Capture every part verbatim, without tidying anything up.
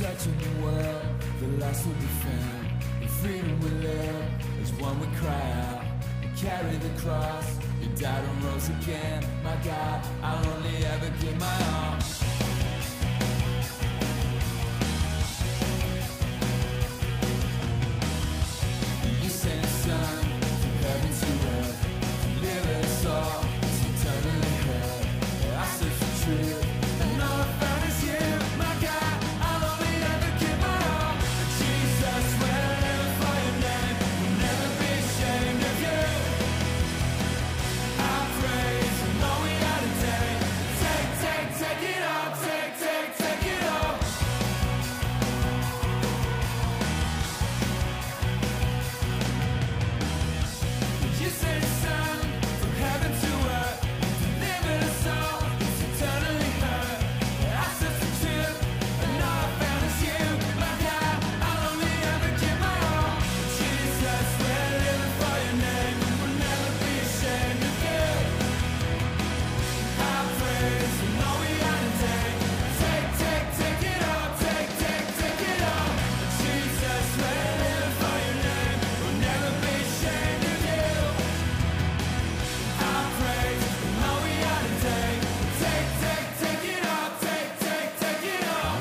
searching the world, the lost will be found. The freedom we live is one we cry out. And carry the cross, you died and rose again. My God, I'll only ever give my all. You sent a son from heaven to earth to live us all, to eternally hurt. I searched for truth, and all I found is you. My God, I'll only ever give my all. Jesus, when I live for your name, will never be ashamed of you. I praise and all we got today. Take, take, take it all, take, take, take it all. You sent your son from heaven to earth, delivered us all, it's eternally hurt. I searched for truth, and all I found is you. My God, I'll only ever give my all. Jesus, we're living for your name, we'll never be ashamed of you. I praise and all we got today. Take, take, take it all, take, take, take it all. Jesus, we're living for your name, we'll never be ashamed of you. I praise and all we got today. Take, take, take it all, take, take, take it all.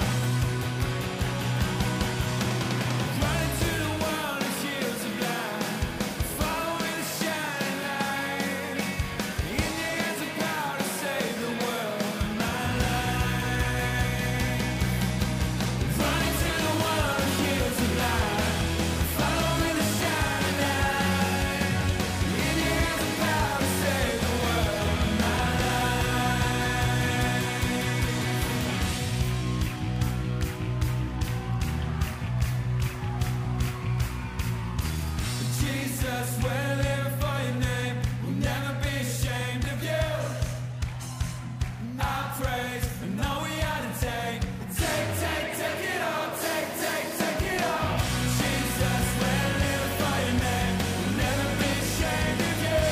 Running to the world as heels of light, following the shining light. In your hands of power to save the world in my life. Running to the world as heels of light, following the shining light. In your hands of power to save the world in my life. Jesus, we're living for your name, we'll never be ashamed of you. I praise and all we got to take. Take, take, take it all, take, take, take it all. Jesus, we're living for your name, we'll never be ashamed of you.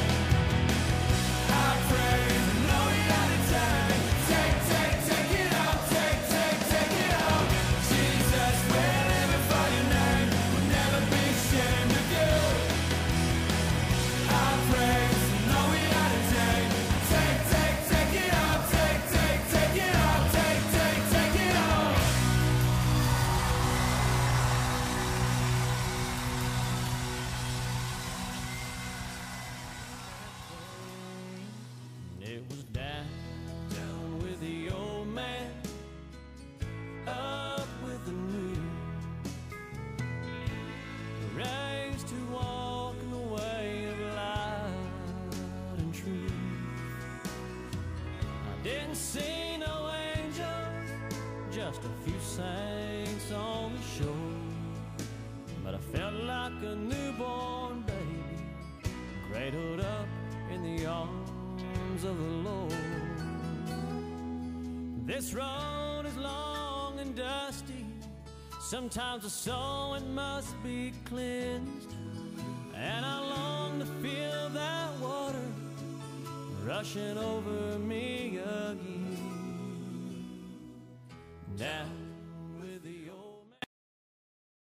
I praise and all we got to take. Take, take, take it all, take, take, take it all. Jesus, we're living for your name, we'll never be ashamed of you. I praise and all we got to take. Take, take, take it all, take, take, take it all, take, take, take it all. It was down, down with the old man, up with the new, raised to walk in the way of light and truth. I didn't see no angels, just a few saints on the shore, but I felt like a newborn baby, cradled up in the arms of the Lord. This road is long and dusty, sometimes the soul it must be cleansed, and I long to feel that water rushing over me again. Now